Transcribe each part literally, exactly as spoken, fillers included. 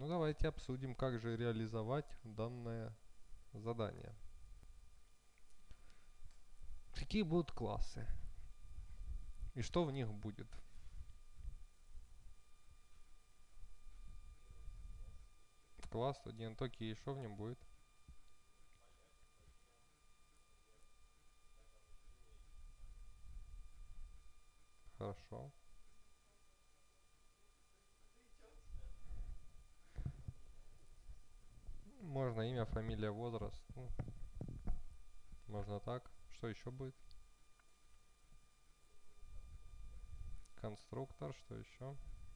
давайте обсудим, как же реализовать данное задание. Какие будут классы? И что в них будет? Класс студент, окей, что в нем будет? Хорошо. Можно имя, фамилия, возраст. Ну, можно так. Что еще будет? Конструктор, что еще?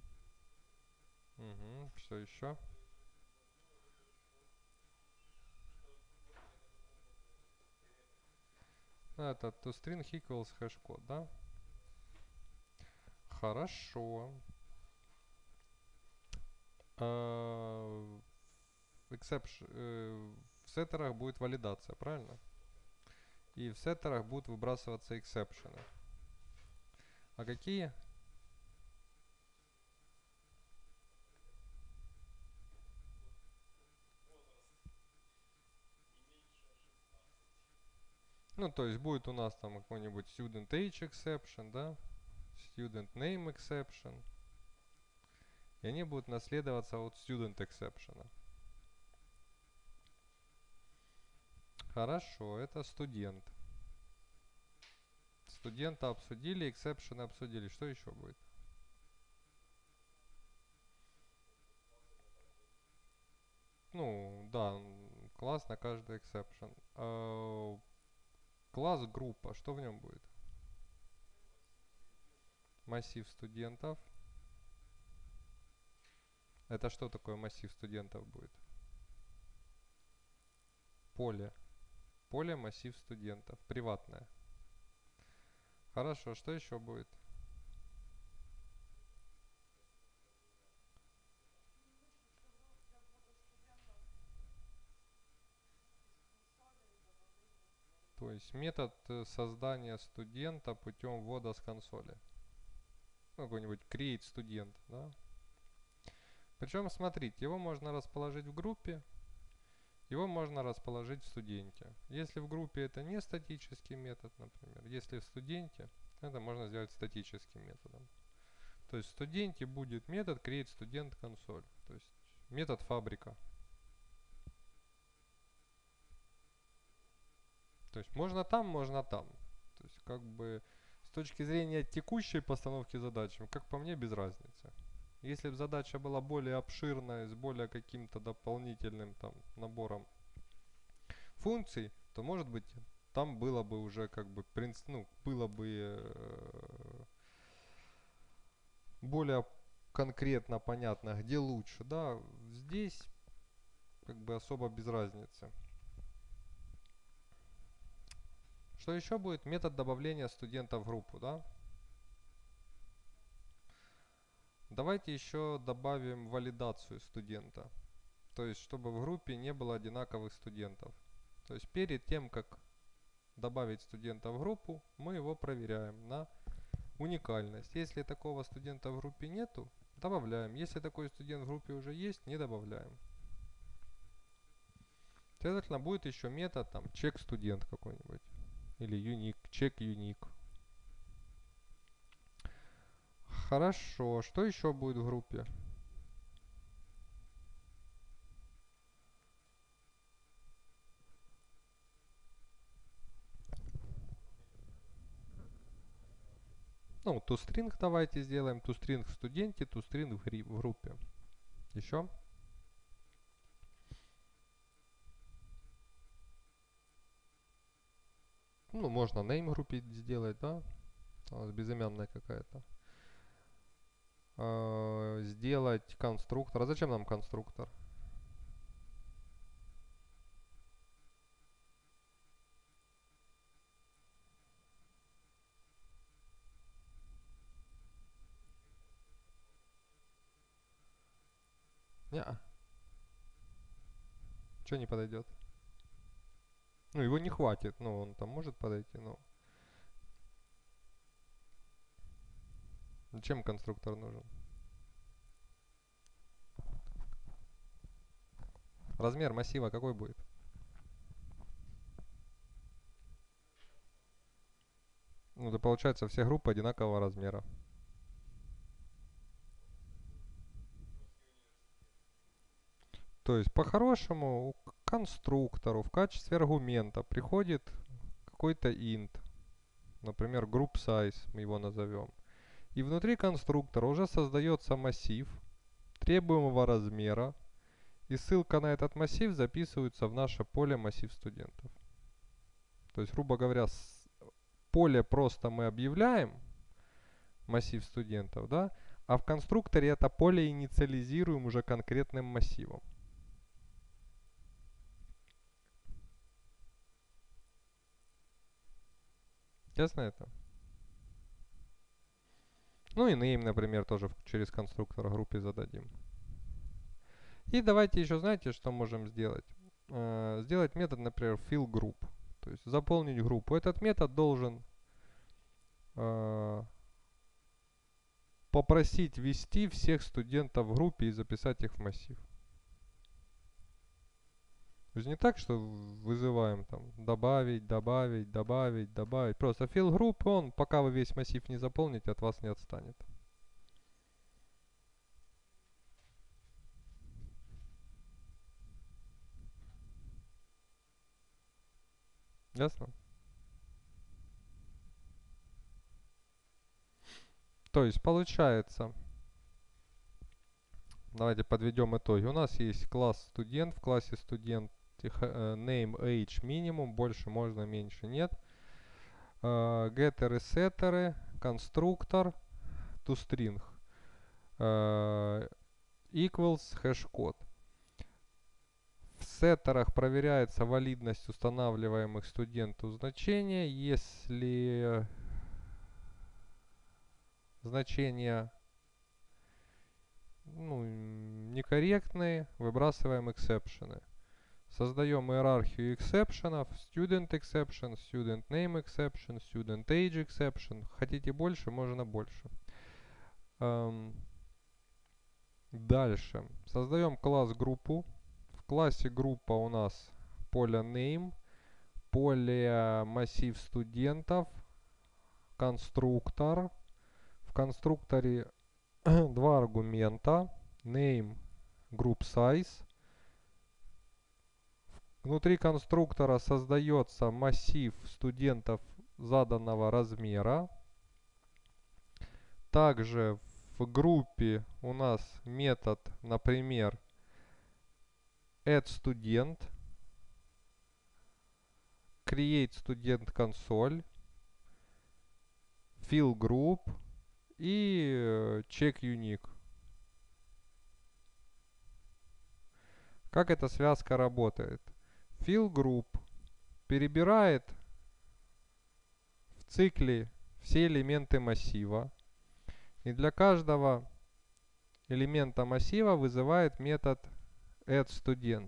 Угу, что еще? Это toString equals hashcode, да? Хорошо. Uh, exception, uh, в сеттерах будет валидация, правильно? И в сеттерах будут выбрасываться эксепшены. А какие? Ну, то есть будет у нас там какой-нибудь student age exception, да? Student name exception. И они будут наследоваться от student exception. Хорошо, это студент. Студента обсудили, exception обсудили. Что еще будет? Ну, да, класс на каждый exception. Uh, класс группа, что в нем будет? Массив студентов. Это что такое массив студентов будет? Поле. Поле массив студентов. Приватное. Хорошо, что еще будет? То есть метод создания студента путем ввода с консоли. Ну, какой-нибудь create студент, да? Причем, смотрите, его можно расположить в группе, его можно расположить в студенте. Если в группе это не статический метод, например, если в студенте, это можно сделать статическим методом. То есть в студенте будет метод create student console, то есть метод фабрика. То есть можно там, можно там. То есть как бы с точки зрения текущей постановки задач, как по мне, без разницы. Если бы задача была более обширная, с более каким-то дополнительным там набором функций, то может быть там было бы уже как бы принц, ну, было бы э, более конкретно понятно, где лучше, да. Здесь как бы особо без разницы. Что еще будет? Метод добавления студента в группу, да? Давайте еще добавим валидацию студента. То есть, чтобы в группе не было одинаковых студентов. То есть, перед тем, как добавить студента в группу, мы его проверяем на уникальность. Если такого студента в группе нету, добавляем. Если такой студент в группе уже есть, не добавляем. Следовательно, будет еще метод там check студент какой-нибудь. Или unique, check unique. Хорошо. Что еще будет в группе? Ну, toString давайте сделаем. toString в студенте, toString в группе. Еще? Ну, можно name группе сделать, да? Безымянная какая-то. Э, сделать конструктор. А зачем нам конструктор? Не-а. Что не подойдет? Ну, его не хватит. Ну, он там может подойти, но... Зачем конструктор нужен? Размер массива какой будет? Ну, это получается все группы одинакового размера. То есть, по-хорошему, к конструктору в качестве аргумента приходит какой-то int, например, group size, мы его назовем. И внутри конструктора уже создается массив требуемого размера, и ссылка на этот массив записывается в наше поле массив студентов. То есть, грубо говоря, поле просто мы объявляем, массив студентов, да, а в конструкторе это поле инициализируем уже конкретным массивом. Ясно это? Ну и name, например, тоже через конструктор группе зададим. И давайте еще, знаете, что можем сделать? Э, сделать метод, например, fill group. То есть заполнить группу. Этот метод должен э, попросить ввести всех студентов в группе и записать их в массив. То есть не так, что вызываем там добавить, добавить, добавить, добавить. Просто fill group, он, пока вы весь массив не заполните, от вас не отстанет. Ясно? То есть получается, давайте подведем итоги. У нас есть класс студент, в классе студент name, age минимум, больше можно, меньше нет. Uh, геттеры, сеттеры, конструктор, toString, uh, equals, хэш-код. В сеттерах проверяется валидность устанавливаемых студенту значения. Если значения ну, некорректные, выбрасываем эксепшены. Создаем иерархию эксепшенов. Student exception, student name exception, student age exception. Хотите больше, можно больше. Эм, дальше. Создаем класс группу. В классе группа у нас поле name, поле массив студентов, конструктор. В конструкторе два аргумента. Name, group size. Внутри конструктора создается массив студентов заданного размера. Также в группе у нас метод, например, addStudent, createStudentConsole, fillGroup и checkUnique. Как эта связка работает? fillGroup перебирает в цикле все элементы массива. И для каждого элемента массива вызывает метод addStudent,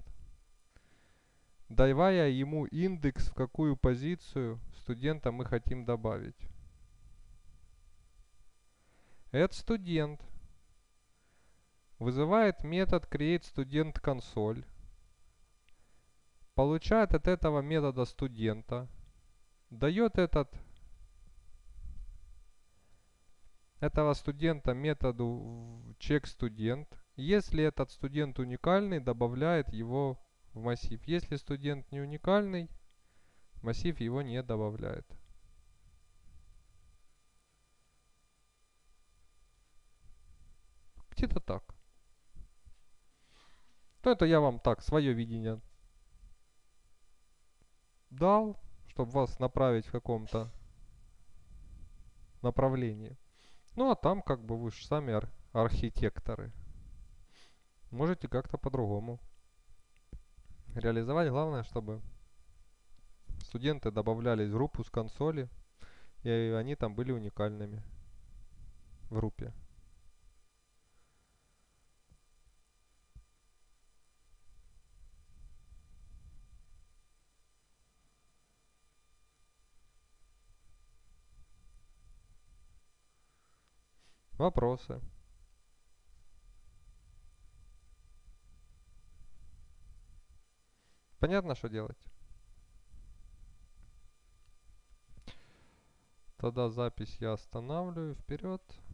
давая ему индекс, в какую позицию студента мы хотим добавить. addStudent вызывает метод createStudentConsole, получает от этого метода студента, дает этот этого студента методу checkStudent. Если этот студент уникальный, добавляет его в массив. Если студент не уникальный, массив его не добавляет. Где-то так. То это я вам так, свое видение дал, чтобы вас направить в каком-то направлении. Ну а там как бы вы же сами ар архитекторы. Можете как-то по-другому реализовать. Главное, чтобы студенты добавлялись в группу с консоли, и они там были уникальными в группе. Вопросы? Понятно, что делать? Тогда запись я останавливаю. Вперед.